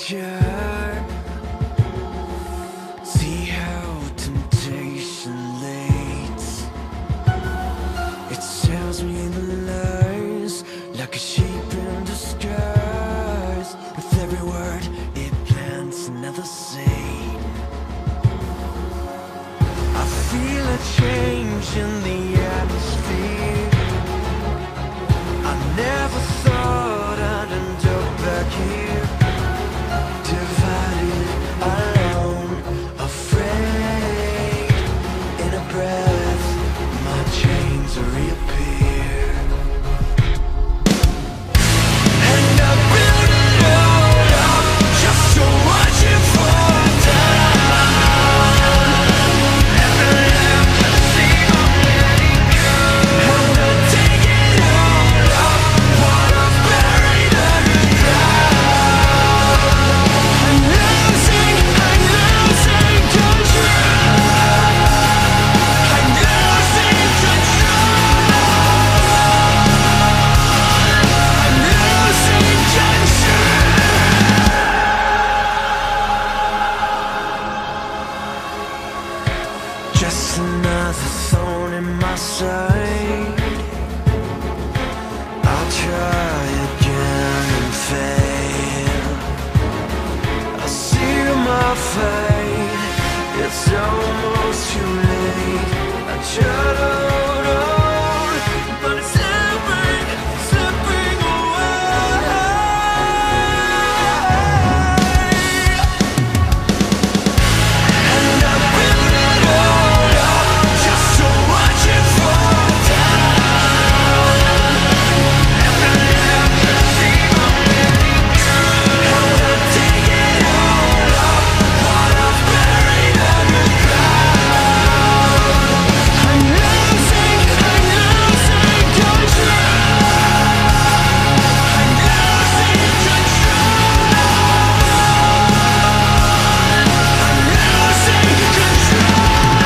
danger. See how temptation leads. It tells me the lies like a sheep in disguise. With every word it plants another seed. I feel a change in the atmosphere. I never thought I'd end up back here, divided, alone, afraid. In a breath, my chains reappear. And I build it all up just to watch it fall down. Never left to see I'm letting go. And I take it all up, what I've buried underground. I'm losing control. I'm losing control. I'm losing control. Just another thorn in my side. I'll try again and fail. I see my fate. It's almost too late. I try to hold on, but it's slipping away. And I build it all up just to watch it fall down. Never left to see I'm letting go. And I take it all up, what I've buried underground. I'm losing control. I'm losing control. I'm losing control.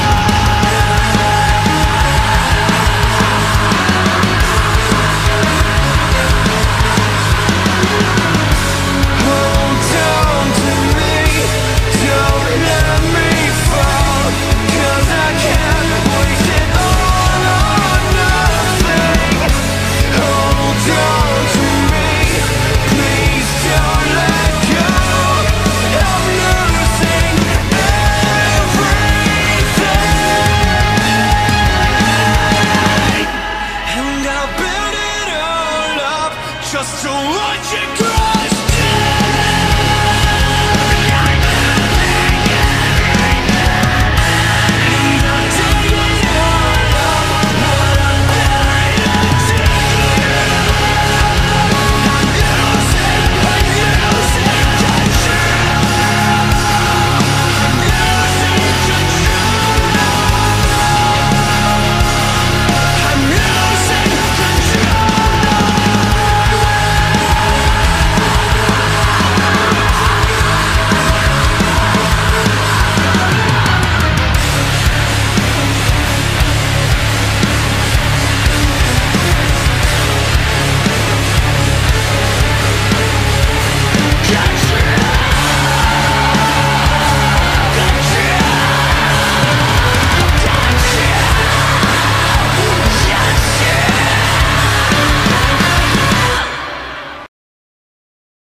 Hold on to me, don't let me fall, 'cause I can't waste it all on nothing. Hold on to me, please don't let go. I'm losing everything. And I build it all up just to